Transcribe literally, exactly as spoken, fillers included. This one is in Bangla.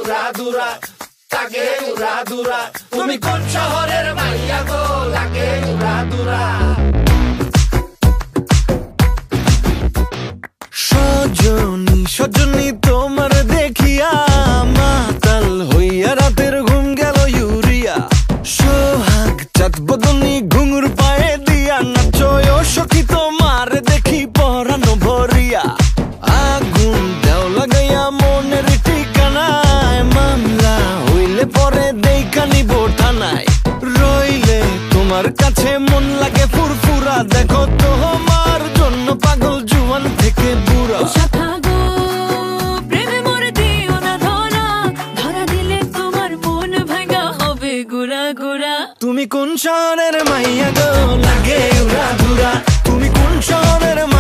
উড়া দুরা লাগে উড়া দুরা তুমি কোন শহরের মাইয়া গো লাগে উড়া দুরা সজনী সজনী তোমার দেখিয়া মাতাল হইয়া রাতের ঘুম গেল ইউরিয়া সোহাগ চাঁদ বদনী ঘুঙুর পায়ে দিয়া নাচয় সখী তোমার দেখি পরানো ভরিয়া আগুন দেও লাগাইয়া মনের ঠিকানায় মামলা হইলে পরে দেখা নিব থানায় রইলে তোমার কাছে মন লাগে ফুরফুরা দেখো তোমার জন্য পাগল জুয়ান থেকে বুড়া তুমি কোন শহরের মাইয়া গো লাগে উড়া দুরা তুমি কোন শহরের